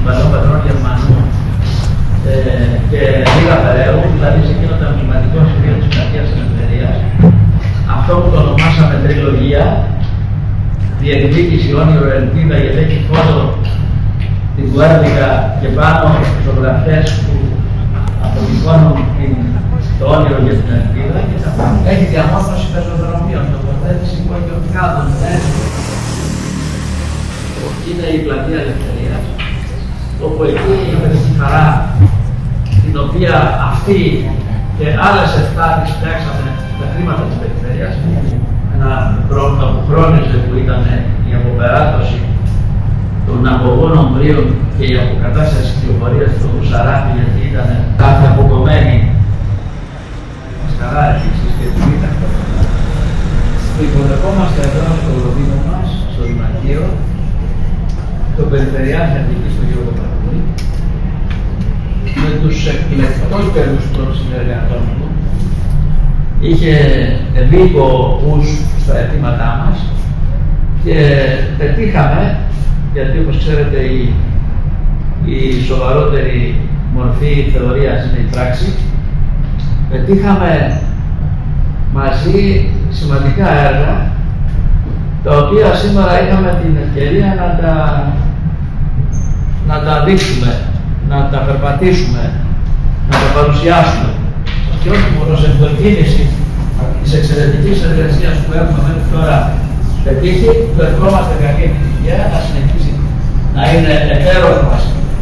παλαιών πατρών Γερμανών και λίγα Φεραίου, δηλαδή σε εκείνο το εμβληματικό σημείο της πλατείας της Ελευθερίας, αυτό που το ονομάσαμε τριλογία, διεκδίκηση, όνειρο, ελπίδα, γελέκη, φόντο, την Κουέρδικα και πάνω φωτογραφίες που αποτυπώνουν το όνειρο για την ελπίδα και τα πάντα. Έχει διαμόρφωση πεζοδρομίων, τοποθέτηση υπογειοκάδων. Είναι η πλατεία Ελευθερίας, όπου εκεί με τη χαρά την οποία αυτή και άλλες 7 τις φτιάξαμε τα χρήματα της περιφέρειας, ένα πρόβλημα που χρόνιζε που ήταν η αποπεράτωση των απογόνων βρίων και η αποκατάσταση της κυκλοφορίας του Σαράφη, γιατί ήταν κάθε αποκομμένη μασκαράκι και του ήταν. Το υποδεχόμαστε εδώ στο Δήμο μας, στο Δημαρχείο, το Περιφερειάρχη Αττικής, τον Γιώργο Παρκούρη, με τους εκλεκτότερους των συνεργατών του. Είχε ευήκοους στα αιτήματά μας και πετύχαμε, γιατί όπως ξέρετε η σοβαρότερη μορφή θεωρίας είναι η πράξη, πετύχαμε μαζί σημαντικά έργα, τα οποία σήμερα είχαμε την ευκαιρία να τα δείξουμε, να τα περπατήσουμε, να τα παρουσιάσουμε. Και όχι μόνο σε εκδοκίνηση της εξαιρετικής εργασίας που έχουμε μέχρι τώρα πετύχει, που ευχόμαστε καλή επιτυχία να συνεχίσει να είναι εταίρος μας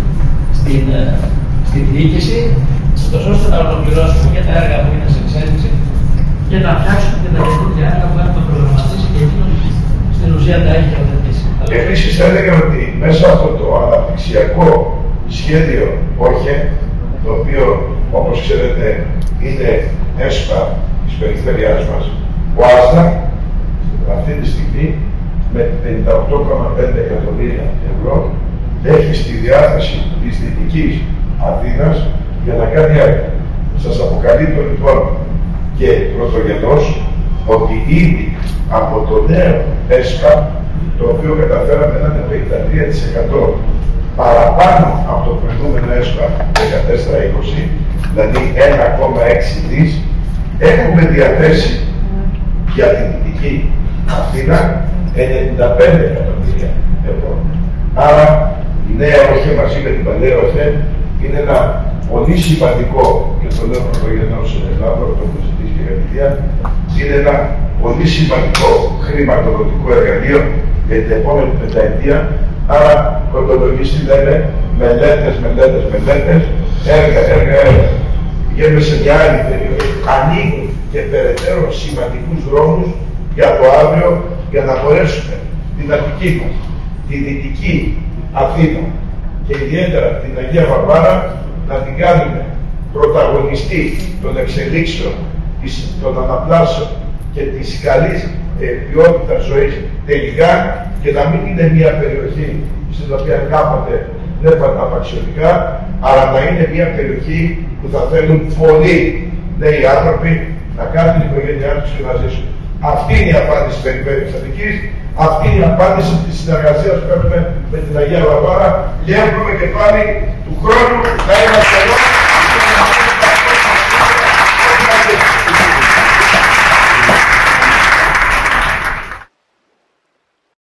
στην διοίκηση, ώστε να ολοκληρώσουμε και τα έργα που είναι σε εξέλιξη και να φτιάξουμε και τα καινούργια έργα που έχουμε προγραμματίσει και εκείνο στην ουσία τα έχει οθετήσει. Επίσης θα έλεγα ότι μέσα από το αναπτυξιακό σχέδιο ΟΧΕ, το οποίο όπως ξέρετε είναι ΕΣΠΑ της περιφέρειάς μας, ο ΆΣΔΑ αυτή τη στιγμή με 58,5 εκατομμύρια ευρώ έχει στη διάθεση της Δυτικής Αθήνας για να κάνει έργα. Σας αποκαλύπτω λοιπόν και πρωτογενώς ότι ήδη από το νέο ΕΣΠΑ, το οποίο καταφέραμε να είναι 53% παραπάνω από το προηγούμενο ΕΣΠΑ 14-20, δηλαδή 1,6 δις, έχουμε διαθέσει για την Δυτική Αθήνα 95 εκατομμύρια ευρώ. Άρα η νέα ΟΧΕ μαζί με την παλαιά ΟΧΕ είναι ένα πολύ σημαντικό, και το λέω πρωτογενώς Λάβρο, το που ζητήσει και κατηδία, είναι ένα πολύ σημαντικό χρηματοδοτικό εργαλείο για την επόμενη πενταετία. Άρα, κοντολογιστή λένε μελέτες, έργα. Πηγαίνουμε σε μια άλλη περιοχή, ανοίγουν και περαιτέρω σημαντικούς δρόμους για το αύριο, για να μπορέσουμε την Αττική μας, τη Δυτική Αθήνα και ιδιαίτερα την Αγία Βαρβάρα να την κάνουμε πρωταγωνιστή των εξελίξεων, των αναπλάσεων και της καλής ποιότητας ζωής τελικά, και να μην είναι μια περιοχή στην οποία κάποτε βλέπαν απαξιωτικά, αλλά να είναι μια περιοχή που θα θέλουν πολλοί νέοι άνθρωποι να κάνουν την οικογένειά τους και να ζήσουν. Αυτή είναι η απάντηση της περιφέρειας της Αττικής, αυτή είναι η απάντηση της συνεργασίας που έχουμε με την Αγία Βαρβάρα, και εύχομαι και πάλι του χρόνου να είμαστε εδώ.